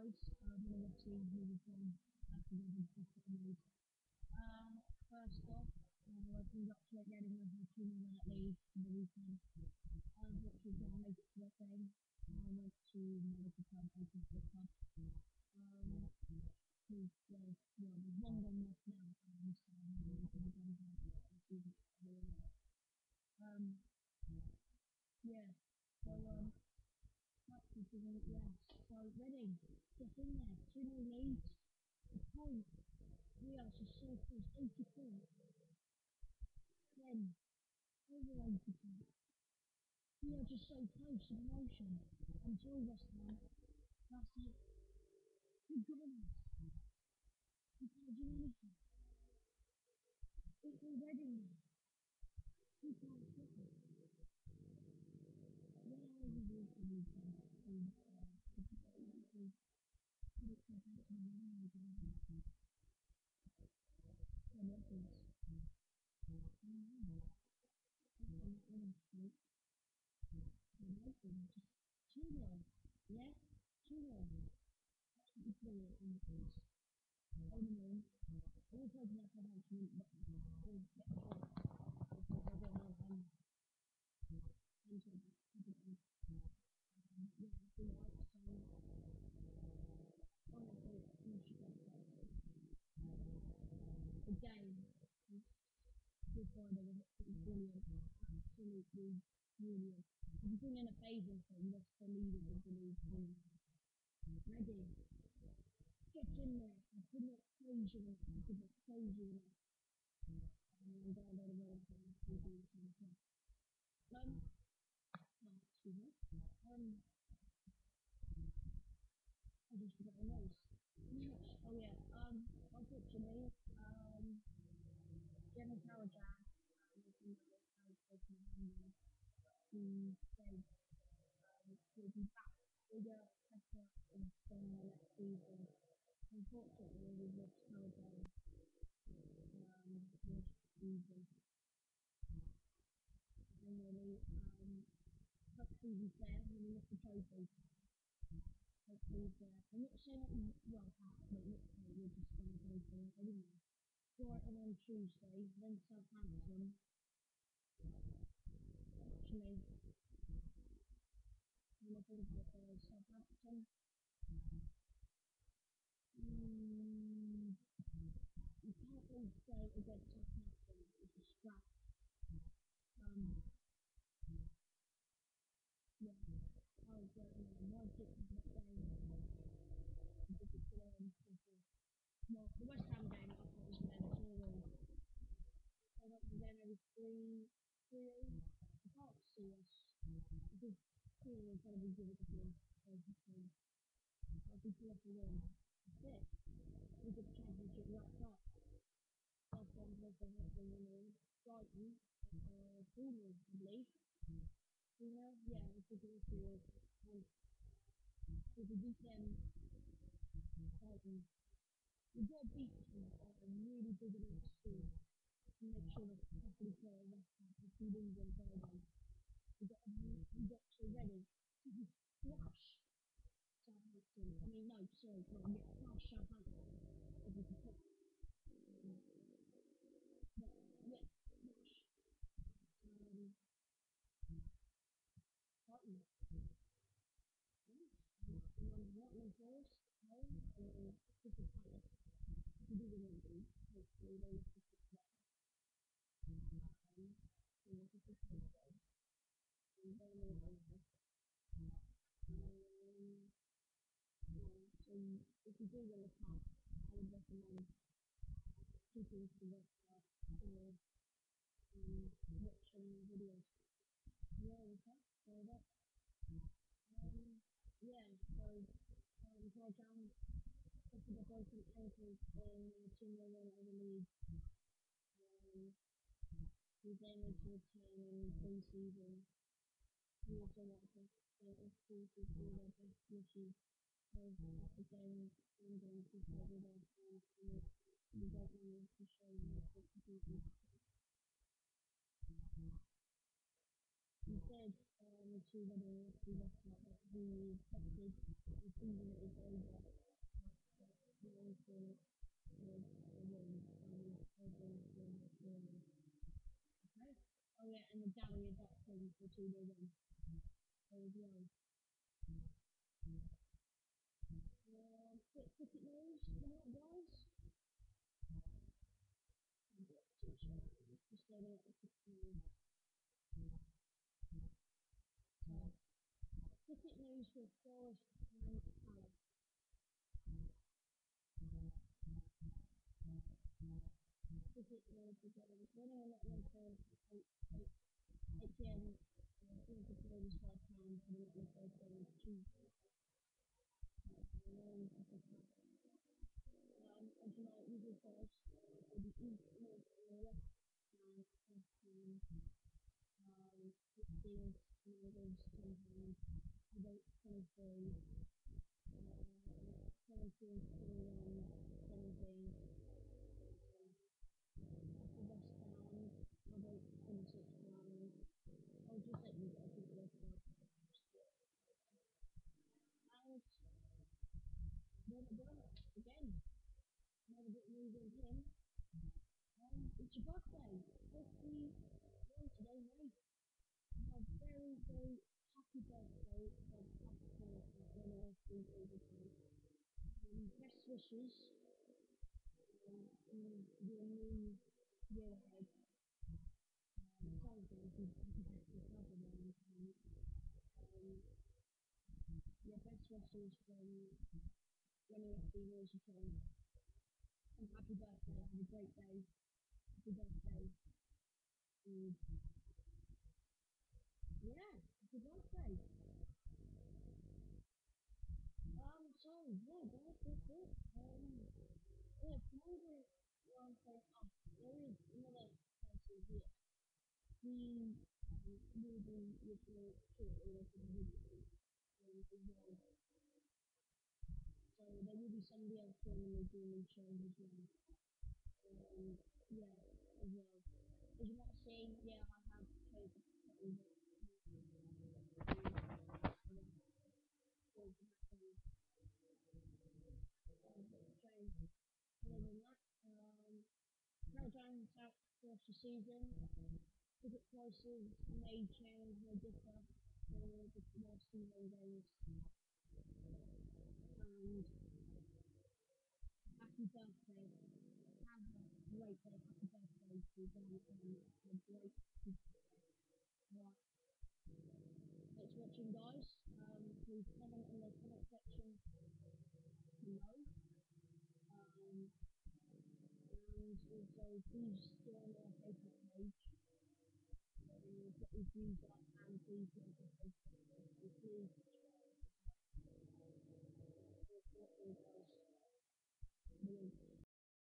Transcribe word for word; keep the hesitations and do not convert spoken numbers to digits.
videos. Um, one of the team who was on back together just got made. Uh, First off, uh, congratulate getting with the team in that league for the weekend. Um, which was going to make it to the thing. I went to medical club, open the club. Um, who's uh, well, there's one game left now. Um, so I'm going to be going back to the season. Um, yeah. So um, that's the thing. Yeah. So Reading, get in there. Two new leads. The point. We are just so close. eighty-four. Then over eighty-four. We are just so close to promotion. Until West Ham. That's it. We're gone. We can't do anything. It's already now. We can't stop it. Where are we going to be? Um, uh, put it back to the money again. So what is? Mm-hmm. I'm not going to sleep. I'm not going to just chill there. Yeah? Chill there. That's what you call it in the place. On the moon. I'm going to open up my house and but we'll get a job. Because I don't know how I'm into it. Yeah, it's alright. So honestly, you should go for it. Again, this Friday was absolutely brilliant. Absolutely brilliant. If you're doing a favour thing, that's the leader of the league team. Ready? Get in there. I could not praise you enough. I could not praise you enough. And I'm glad that I went for the T V something. Um, oh, excuse me. Um, I just forgot my nose. Oh yeah. Um, unfortunately, um, Gemma Carragher, um, as you know, has taken a hand in the said will be back bigger, better, and stronger next season. Unfortunately, we lost Carragher um, this season. And really, um, hopefully he's there when we lift the trophy. Hopefully he's there. I'm not saying that he, well, perhaps, but literally we're just going to go for it anyway. Brighton on Tuesday, then Southampton. Actually, when I think about it, Southampton. Mm, you can't really say against Southampton. It's a scrap. Um, yeah, I was like, you know, my tip is not saying in particular and simple. Well, the West Ham game I thought was better overall. I thought the game was three, three. I can't see us because clearly it's going to be good at the game. Basically, I think we have to win. That's it. We get the championship wrapped up. Last one was the Everton winning Brighton, uh, Bournemouth, I believe. You know, yeah, I think it was good. And if we beat them, Brighton, we've got to beat them at a really big enough score to make sure that properly play a West Ham if we lose on Friday. We got we got to ready to crush Southampton. I mean, no, sorry, no, yeah, crush Southampton if we can put, but yeah, crush um, Brighton. And I'm Nottingham Forest, home, or Crystal Palace. We do the Wembley. Hopefully they will pick it up. Um, you know, Crystal Palace. And then we'll go there. Um, yeah, so if you do win the cup, I would recommend keeping to the website or um, watching videos. Yeah, okay. So that, um, yeah, so um, Paul Brown suffered a broken ankle in the two nil win over Leeds. Um, he's aiming to return in pre-season. He also wants to stay at school to all their best wishes. So again, I'm going to say with our fans that we don't want to show you what to do. Instead, um, the two that are we lost like that we expected the season is over. We also was a win and over the okay. Oh yeah, and the gallery adoption for two nil win as well. Um, quick cricket news, you know what guys? Just loading up the cricket news. So, cricket news for Forest and Palace. Cricket news for Forest. Winning a lot of for eight p m. I think the play was five pounds for the Nottingham Forest game was Tuesday. Um, um, and tonight we will first for the East North West and West Ham. Um, sixteen Northern ten pounds. About twenty-three. Uh, seventeen, twenty-one, seventeen. For West Ham, about twenty-six pounds. I'll just let you guys think about it. And then again, again, another bit news on him. Um, it's your birthday. fifty-one today, mate. A very, very happy birthday from Capricorn when I was three over time. Um, best wishes um, in your new year ahead. Um, sounds like you have another one. Um, um, your best wishes from when you were three years ago. And happy birthday. Have a great day. Happy birthday. And yeah, happy birthday. Um, so yeah, guys, that's it. Um, yeah, tomorrow what I'm saying, oh, there is another person here. He um, will be with me shortly after the video um, as well. So there will be somebody else joining me doing these shows as well. Um, yeah, as well. As you might see, yeah, I have changed the button, but um, change other than that. Um, no Jones out for the season. Ticket prices may change, may differ for the more season games. And happy birthday. Have a great day. Happy birthday to Dan and have a great right. Thanks for watching guys. Um, please comment in the comment section below. Um, and also please join our Facebook page. Um, get your views up and please like our Facebook page. And please subscribe. Thanks for watching guys.